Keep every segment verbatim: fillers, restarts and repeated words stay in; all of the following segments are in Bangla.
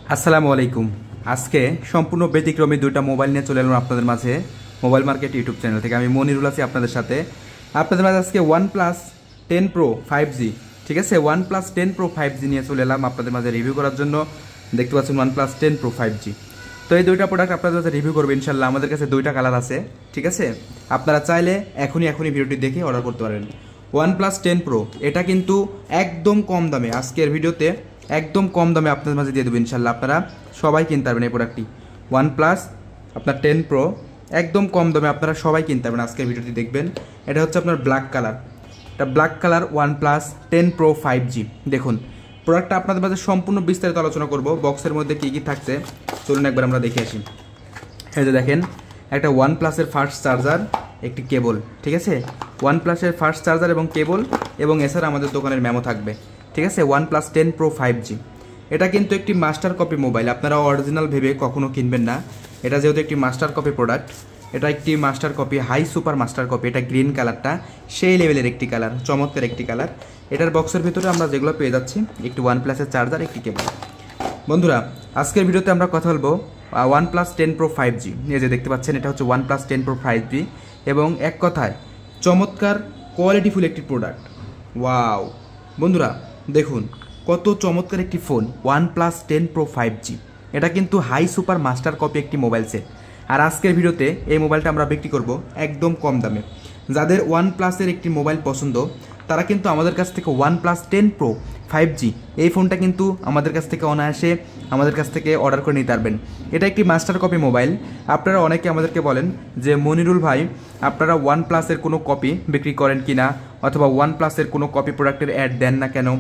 আসসালামু আলাইকুম। আজকে সম্পূর্ণ ব্যতিক্রমী দুইটা মোবাইল নিয়ে চলে এলাম আপনাদের মাঝে মোবাইল মার্কেট ইউটিউব চ্যানেল থেকে। আমি মনিরুল আছি আপনাদের সাথে। আপনাদের মাঝে আজকে OnePlus ten Pro five G, ঠিক আছে, OnePlus ten Pro five G নিয়ে চলে এলাম আপনাদের মাঝে রিভিউ করার জন্য। দেখতে পাচ্ছেন OnePlus ten Pro five G. তো এই দুইটা প্রোডাক্ট আপনাদের মাঝে রিভিউ করবো ইনশাল্লাহ। আমাদের কাছে দুইটা কালার আছে, ঠিক আছে। আপনারা চাইলে এখনই এখনই ভিডিওটি দেখে অর্ডার করতে পারেন। ওয়ান প্লাস টেন প্রো এটা কিন্তু একদম কম দামে, আজকের ভিডিওতে একদম কম দামে আপনাদের মাঝে দিয়ে দেবো ইনশাল্লাহ। আপনারা সবাই কিনতে পারবেন এই প্রোডাক্টটি ওয়ান প্লাস আপনার টেন প্রো একদম কম দামে আপনারা সবাই কিনতে পারবেন। আজকের ভিডিওটি দেখবেন, এটা হচ্ছে আপনার ব্ল্যাক কালার, এটা black colour OnePlus ten Pro five G. দেখুন প্রোডাক্টটা আপনাদের মাঝে সম্পূর্ণ বিস্তারিত আলোচনা করব। বক্সের মধ্যে কী কী থাকছে চলুন একবার আমরা দেখে আসি। এই যে দেখেন একটা ওয়ান প্লাসের ফার্স্ট চার্জার, একটি কেবল, ঠিক আছে, ওয়ান প্লাসের ফার্স্ট চার্জার এবং কেবল, এবং এছাড়া আমাদের দোকানের মেমো থাকবে, ঠিক আছে। OnePlus ten Pro five G এটা কিন্তু একটি মাস্টার কপি মোবাইল, আপনারা অরিজিনাল ভেবে কখনো কিনবেন না। এটা যেহেতু একটি মাস্টার কপি প্রোডাক্ট, এটা একটি master copy, high super master copy. এটা গ্রিন কালারটা সেই লেভেলের একটি কালার, চমৎকার একটি কালার। এটার বক্সের ভিতরে আমরা যেগুলো পেয়ে যাচ্ছি একটি ওয়ান প্লাসের চার্জার, একটি কেবল। বন্ধুরা আজকের ভিডিওতে আমরা কথা বলবো OnePlus ten Pro five G. এই যে দেখতে পাচ্ছেন এটা হচ্ছে OnePlus ten Pro five G, এবং এক কথায় চমৎকার কোয়ালিটিফুল একটি প্রোডাক্ট। ওয়াও বন্ধুরা দেখুন কত চমৎকার একটি phone OnePlus ten Pro five G. এটা কিন্তু হাই সুপার মাস্টার কপি একটি মোবাইল সেট। আর আজকের ভিডিওতে এই মোবাইলটা আমরা বিক্রি করব একদম কম দামে। যাদের ওয়ান প্লাসের একটি মোবাইল পছন্দ তারা কিন্তু আমাদের কাছ থেকে OnePlus ten Pro five G এই ফোনটা কিন্তু আমাদের কাছ থেকে অনায়াসে আমাদের কাছ থেকে অর্ডার করে নিতে পারবেন। এটা একটি মাস্টার কপি মোবাইল। আপনারা অনেকে আমাদেরকে বলেন যে মনিরুল ভাই আপনারা ওয়ান প্লাসের কোনো কপি বিক্রি করেন কি না, অথবা ওয়ান প্লাসের কোনো কপি প্রোডাক্টের অ্যাড দেন না কেন,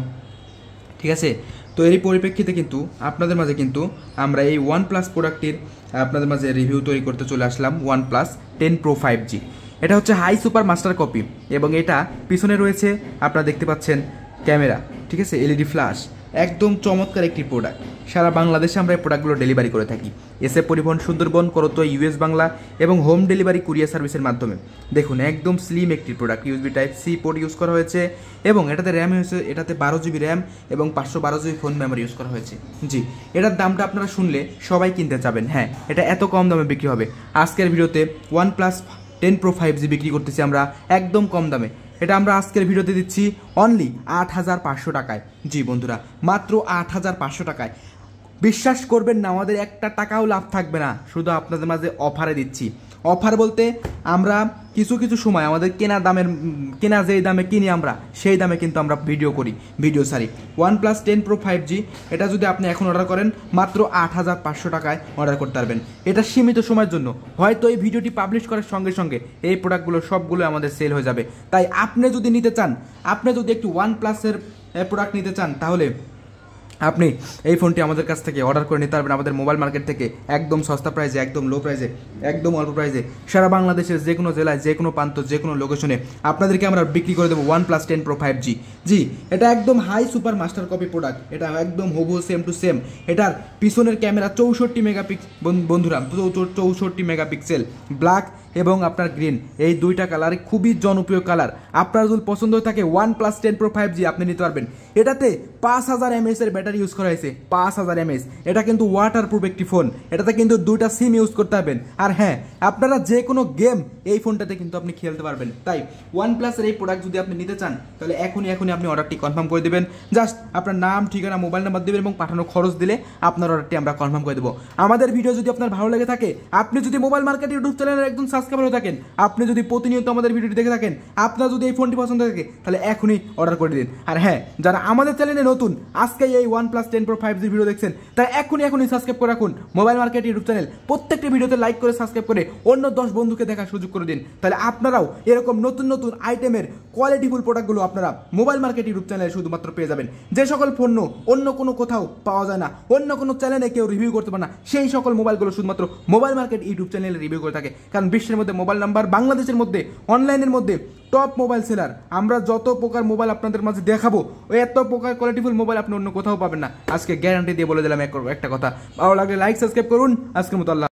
ঠিক আছে। তো এর পরিপ্রেক্ষিতে কিন্তু আপনাদের মাঝে কিন্তু আমরা এই ওয়ান প্লাস প্রোডাক্টটির আপনাদের মাঝে রিভিউ তৈরি করতে চলে আসলাম। OnePlus ten Pro five G এটা হচ্ছে হাই সুপার মাস্টার কপি, এবং এটা পিছনে রয়েছে আপনারা দেখতে পাচ্ছেন ক্যামেরা, ঠিক আছে, এলইডি ফ্ল্যাশ। একদম চমৎকার একটি প্রোডাক্ট। সারা বাংলাদেশে আমরা এই প্রোডাক্টগুলো ডেলিভারি করে থাকি এসএ পরিবহন, সুন্দরবন, করতোয়া, ইউএস বাংলা এবং হোম ডেলিভারি কুরিয়ার সার্ভিসের মাধ্যমে। দেখুন একদম স্লিম একটি product, USB type C port use করা হয়েছে, এবং এটাতে র্যাম হয়েছে, এটাতে বারো জিবি র্যাম এবং পাঁচশো বারো জিবি ফোন মেমোরি ইউজ করা হয়েছে। জি এটার দামটা আপনারা শুনলে সবাই কিনতে চাবেন। হ্যাঁ এটা এত কম দামে বিক্রি হবে। আজকের ভিডিওতে OnePlus ten Pro five G বিক্রি করতেছি আমরা একদম কম দামে। এটা আমরা আজকের ভিডিওতে দিচ্ছি অনলি আট হাজার পাঁচশো টাকায়। জি বন্ধুরা মাত্র আট হাজার পাঁচশো টাকায়। বিশ্বাস করবেন না আমাদের একটা টাকাও লাভ থাকবে না, শুধু আপনাদের মাঝে অফারে দিচ্ছি। অফার বলতে আমরা কিছু কিছু সময় আমাদের কেনা দামের কেনা যেই দামে কিনি আমরা সেই দামে কিন্তু আমরা ভিডিও করি, ভিডিও সারি। OnePlus ten Pro five G এটা যদি আপনি এখন অর্ডার করেন মাত্র আট হাজার পাঁচশো টাকায় অর্ডার করতে পারবেন। এটা সীমিত সময়ের জন্য, হয়তো এই ভিডিওটি পাবলিশ করার সঙ্গে সঙ্গে এই প্রোডাক্টগুলো সবগুলো আমাদের সেল হয়ে যাবে। তাই আপনি যদি নিতে চান, আপনি যদি একটু ওয়ান প্লাসের প্রোডাক্ট নিতে চান, তাহলে আপনি এই ফোনটি আমাদের কাছ থেকে অর্ডার করে নিতে পারবেন আমাদের মোবাইল মার্কেট থেকে একদম সস্তা প্রাইসে, একদম লো প্রাইসে, একদম অল্প প্রাইসে। সারা বাংলাদেশের যে কোনো জেলায়, যে কোনো প্রান্ত, যে কোনো লোকেশনে আপনাদেরকে আমরা বিক্রি করে দেবো OnePlus ten Pro five G. জি এটা একদম high super master copy product, এটা একদম হুবহু সেম টু সেম। এটার পিছনের ক্যামেরা চৌষট্টি মেগাপিক্সেল বন্ধুরা, চৌষট্টি মেগাপিক্সেল, ব্ল্যাক এবং আপনার গ্রিন, এই দুইটা কালার খুবই জনপ্রিয় কালার। আপনার যদি পছন্দ হয়ে থাকে OnePlus ten Pro five G আপনি নিতে পারবেন। এটাতে পাঁচ হাজার এমএস এর ব্যাটারি ইউজ করা হয়েছে, পাঁচ হাজার এমএস। এটা কিন্তু ওয়াটার প্রুফ একটি ফোন, এটাতে কিন্তু দুইটা সিম ইউজ করতে পারবেন। আর হ্যাঁ আপনারা যে কোনো গেম এই ফোনটাতে কিন্তু আপনি খেলতে পারবেন। তাই ওয়ান প্লাসের এই প্রোডাক্ট যদি আপনি নিতে চান তাহলে এখনই এখনই আপনি অর্ডারটি কনফার্ম করে দেবেন। জাস্ট আপনার নাম, ঠিকানা, মোবাইল নাম্বার দেবেন এবং পাঠানো খরচ দিলে আপনার অর্ডারটি আমরা কনফার্ম করে দেবো। আমাদের ভিডিও যদি আপনার ভালো লেগে থাকে, আপনি যদি মোবাইল মার্কেট ইউটিউব চ্যানেলের একজন সাবস্ক্রাইবার হয়ে থাকেন, আপনি যদি প্রতিনিয়ত আমাদের ভিডিওটি দেখে থাকেন, আপনার যদি এই ফোনটি পছন্দ থাকে তাহলে এখনই অর্ডার করে দিন। আর হ্যাঁ যারা আমাদের চ্যানেলে নতুন আজকে এই OnePlus ten Pro five G video দেখছেন তারা এখনই এখনই সাবস্ক্রাইব করে রাখুন মোবাইল মার্কেট ইউটিউব চ্যানেল। প্রত্যেকটি ভিডিওতে লাইক করে সাবস্ক্রাইব করে অন্য দশ বন্ধুকে দেখার সুযোগ করে দিন। তাহলে আপনারাও এরকম নতুন নতুন আইটেমের কোয়ালিটিফুল প্রোডাক্টগুলো আপনারা মোবাইল মার্কেট ইউটিউব চ্যানেলে শুধুমাত্র পেয়ে যাবেন। যে সকল পণ্য অন্য কোনো কোথাও পাওয়া যায় না, অন্য কোনো চ্যানেলে কেউ রিভিউ করতে পারে না, সেই সকল মোবাইলগুলো শুধুমাত্র মোবাইল মার্কেট ইউটিউব চ্যানেলে রিভিউ করে থাকে। কারণ বিশ্বের মধ্যে মোবাইল নাম্বার, বাংলাদেশের মধ্যে অনলাইনের মধ্যে টপ মোবাইল সেলার। আমরা যত প্রকার মোবাইল আপনাদের মাঝে দেখাবো ওই এত প্রকার কোয়ালিটিফুল মোবাইল আপনি অন্য কোথাও পাবেন না। আজকে গ্যারান্টি দিয়ে বলে দিলাম একটা কথা। ভালো লাগলে লাইক সাবস্ক্রাইব করুন। আজকের মতো আল্লাহ।